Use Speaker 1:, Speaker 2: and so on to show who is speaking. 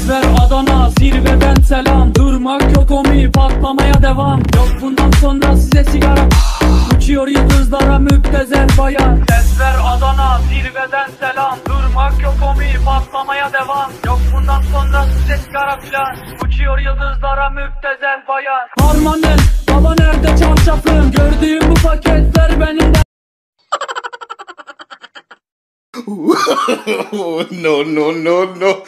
Speaker 1: Desver Adana zirveden selam. Durmak yok omi, patlamaya devam. Yok bundan sonra size sigara. Uçuyor yıldızlara müptezel bayan. Desver Adana zirveden selam. Durmak yok omi, patlamaya devam. Yok bundan sonra size sigara filan. Uçuyor yıldızlara müptezel bayan. Harmanel baba nerede çarşafım? Gördüğüm bu paketler benim de.
Speaker 2: No, no, no, no.